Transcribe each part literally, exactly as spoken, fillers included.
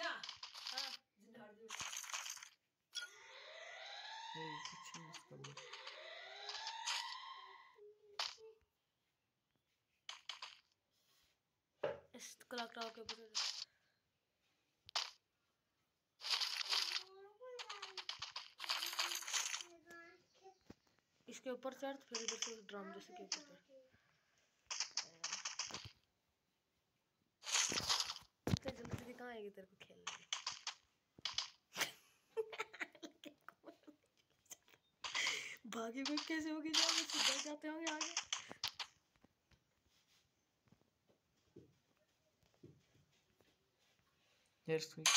अच्छा हाँ झाड़ दो नहीं कुछ नहीं इसका भी इस क्लॉक टावर के ऊपर इसके ऊपर चढ़ फिर इधर से ड्रम जैसे के ऊपर चढ़ इतने जल्दी से कहाँ आएगी तेरे को खेलने भागे में कैसे होगी जाओगे सीधा जाते होंगे आगे यार स्विच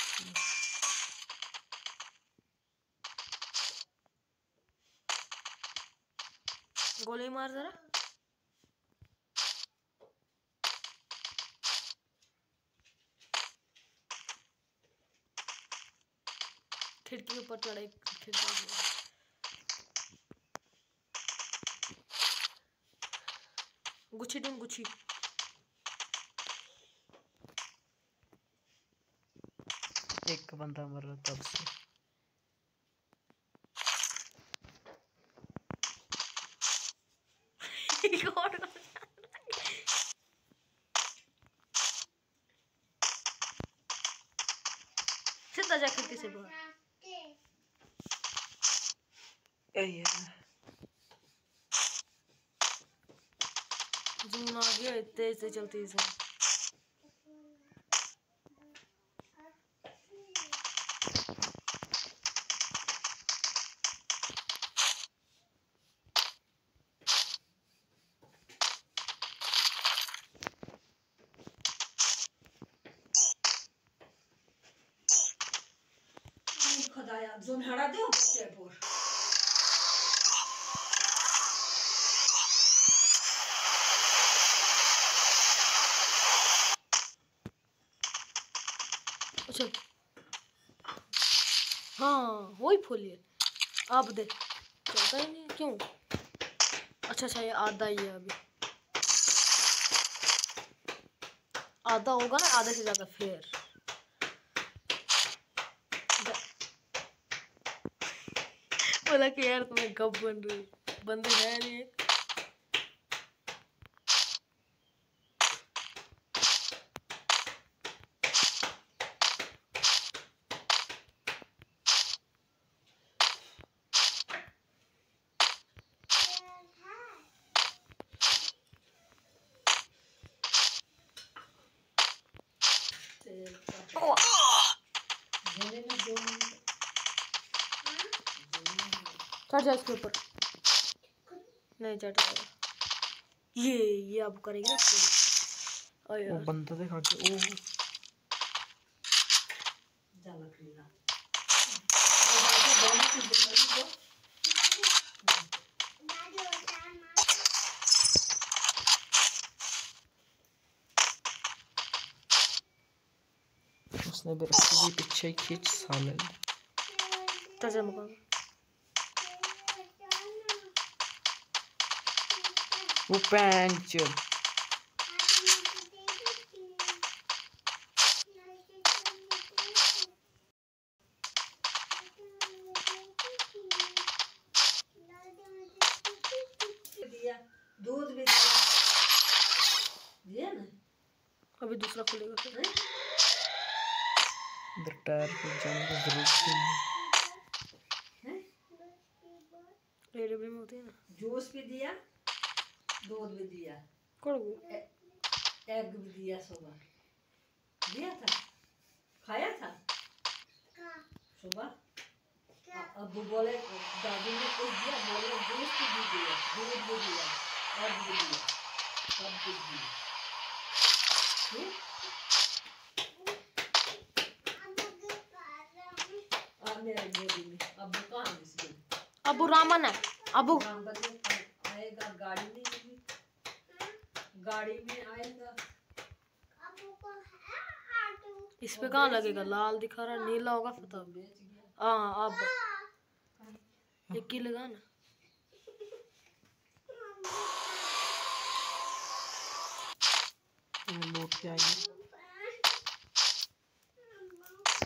गोली मार जरा खिड़की ऊपर चढ़े खिड़की गुच्छी ढूंढ गुच्छी एक बंदा मर रहा तब से सीधा जा खिड़की से बाहर जून आ गया तेज से चलती है खुदाया जोन हड़ा दे ऊपर पर अच्छा हाँ वही फूलिए अब दे चलता ही नहीं क्यों अच्छा अच्छा ये आधा ही है अभी आधा होगा ना आधे से ज़्यादा फिर बोला कि यार तुम्हें कब बन रही बंदी है नहीं चढ़ जा इसके ऊपर नहीं चढ़ जाएगा ये ये अब करेंगे ना वो बंदा देखा के ओ जाला खरीदा उसने भी रस्सी भी पीछे खींच साले चढ़ मुकाम वो पैंच दिया दूध भी दिया दिया ना अभी दूसरा खुलेगा फिर इधर टायर पे जाने की जरूरत नहीं है रेडियो में होती है ना जूस भी दिया दूध भी दिया कौन एग भी दिया सुबह दिया था खाया था सुबह अब बोले दादी ने कुछ दिया बोले जूस भी दिया दूध भी दिया एग भी दिया सब कुछ दिया मेरे गोदी में अब कहाँ है अबू रामन है अबू आएगा गाड़ी में गाड़ी में आएगा इस पे कहाँ लगेगा लाल दिखा रहा नीला होगा फता हाँ अब एक ही लगा ना लौट के आएंगे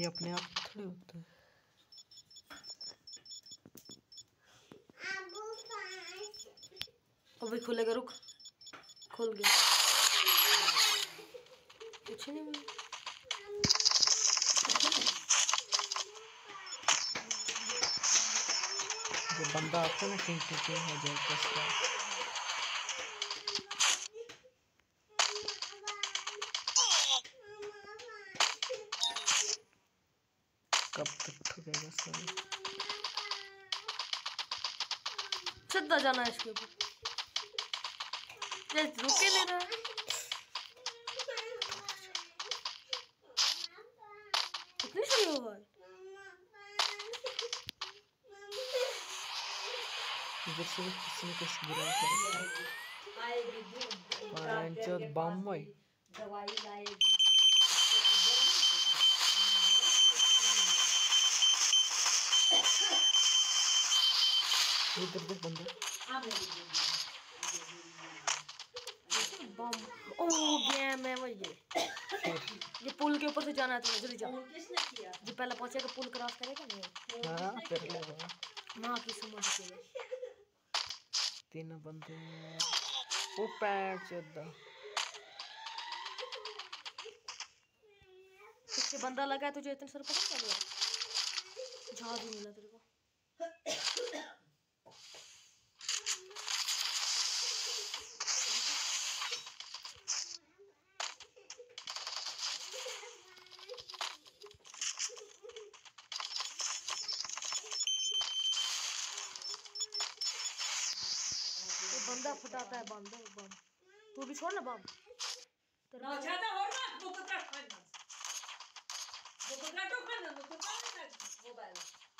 ये अपने आप थोड़े होता है। अभी खुलेगा, रुक। खुल गया। कुछ नहीं मिला। जो बंदा आता है ना टिंग टिंग टिंग हो जाए कसका। कब तक ठुकेगा साला? सीधा जाना है इसके ऊपर। ये रुके नहीं रहा। इतनी स्लो है। इधर से भी किसी ने कुछ गिरा कर आएगी दूध पांच और बम भाई। दवाई लाएगी। इधर देख बंदा। बम। ओह गेम है वही ये। ये पुल के ऊपर से जाना है तुम्हें, जल्दी जाओ। किसने किया? जो पहले पहुंचेगा पुल क्रॉस करेगा नहीं। हाँ कर लेगा। माँ की समझ के। तीन बंदे वो पैर चौदह। इससे बंदा लगा है तुझे इतने सर पता चल गया। जहाज ही मिला तेरे को। ये बंदा फटाता है बम बम। तू भी छोड़ ना बम। तेरे ना ज्यादा हो ना वो तो काट खाना वो तो काटो खाना वो तो काट मोबाइल